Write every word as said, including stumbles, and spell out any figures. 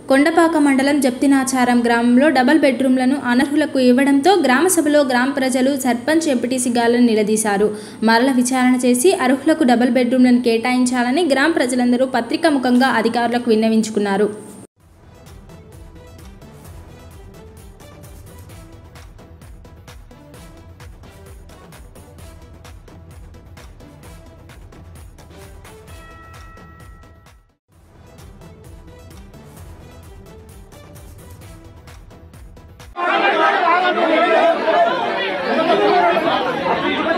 కొండపాక మండలం జప్తినాచారం గ్రామంలో డబుల్ బెడ్రూమ్లను అనర్హులకు ఇవ్వడంతో గ్రామ సభలో గ్రామ ప్రజలు సర్పంచ్ ఎంపీటీసీ గాళ్లను నిలదీశారు. మరల విచారణ చేసి అర్హులకు డబుల్ బెడ్రూమ్లను కేటాయించాలని గ్రామ ప్రజలందరూ పత్రికాముఖంగా అధికారులకు విన్నవించుకున్నారు. Thank you.